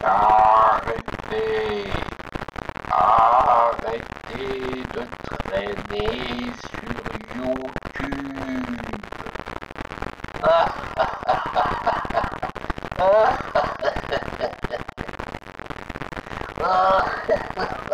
Arrêtez, arrêtez de traîner sur YouTube. Ah, ah, ah, ah, ah.